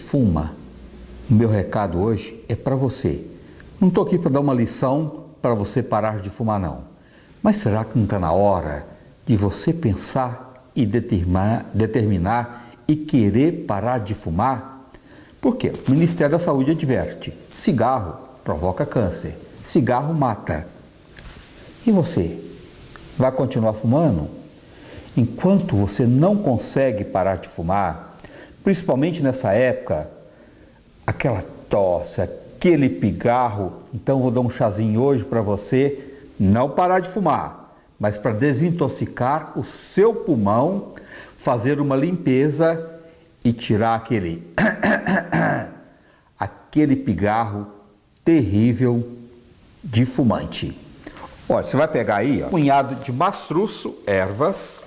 fuma, o meu recado hoje é para você. Não estou aqui para dar uma lição para você parar de fumar, não. Mas será que não está na hora de você pensar e determinar e querer parar de fumar? Por quê? O Ministério da Saúde adverte: cigarro provoca câncer, cigarro mata. E você? Vai continuar fumando? Enquanto você não consegue parar de fumar, principalmente nessa época, aquela tosse, aquele pigarro, então vou dar um chazinho hoje para você não parar de fumar, mas para desintoxicar o seu pulmão, fazer uma limpeza e tirar aquele pigarro terrível de fumante. Olha, você vai pegar aí, ó, um punhado de mastruço, ervas,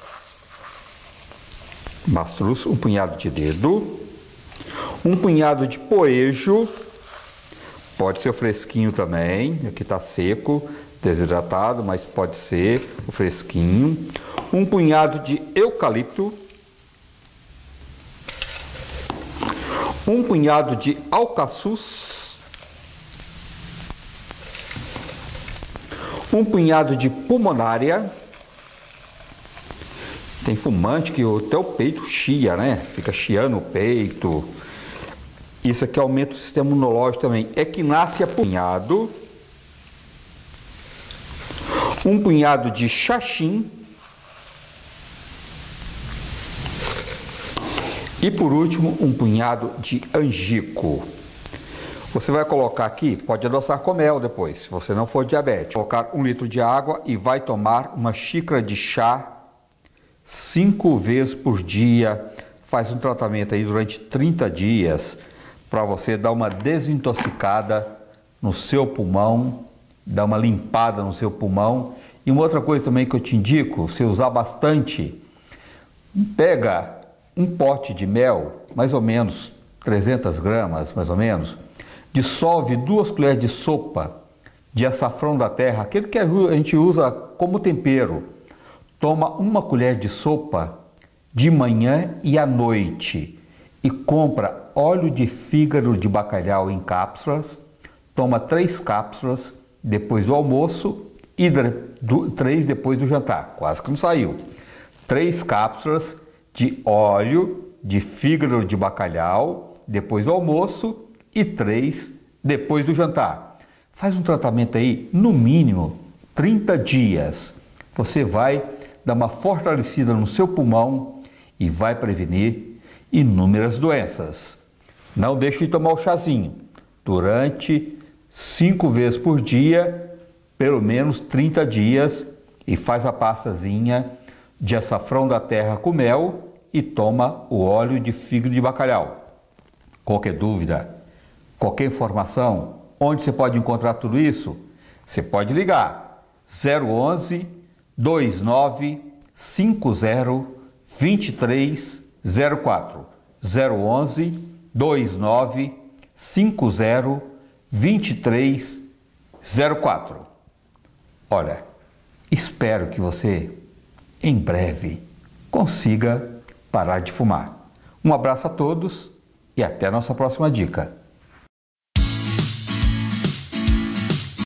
mastruço, um punhado de dedo, um punhado de poejo, pode ser o fresquinho também, aqui tá seco, desidratado, mas pode ser o fresquinho, um punhado de eucalipto, um punhado de alcaçuz, um punhado de pulmonária. Tem fumante que até o peito chia, né? Fica chiando o peito. Isso aqui aumenta o sistema imunológico também. Equinácea, punhado. Um punhado de xaxim. E por último, um punhado de angico. Você vai colocar aqui, pode adoçar com mel depois, se você não for diabético. Colocar 1 litro de água e vai tomar uma xícara de chá 5 vezes por dia. Faz um tratamento aí durante 30 dias para você dar uma desintoxicada no seu pulmão, dar uma limpada no seu pulmão. E uma outra coisa também que eu te indico, você usar bastante, pega um pote de mel, mais ou menos 300 gramas, mais ou menos, dissolve 2 colheres de sopa de açafrão da terra, aquele que a gente usa como tempero. Toma 1 colher de sopa de manhã e à noite e compra óleo de fígado de bacalhau em cápsulas, toma 3 cápsulas depois do almoço e 3 depois do jantar, quase que não saiu. 3 cápsulas de óleo de fígado de bacalhau depois do almoço e 3 depois do jantar. Faz um tratamento aí, no mínimo 30 dias. Você vai dar uma fortalecida no seu pulmão e vai prevenir inúmeras doenças. Não deixe de tomar o chazinho durante 5 vezes por dia, pelo menos 30 dias, e faz a pastazinha de açafrão da terra com mel e toma o óleo de fígado de bacalhau. Qualquer dúvida, qualquer informação, onde você pode encontrar tudo isso? Você pode ligar 011 29 50 2304. 011 29 50 2304. Olha, espero que você em breve consiga parar de fumar. Um abraço a todos e até a nossa próxima dica.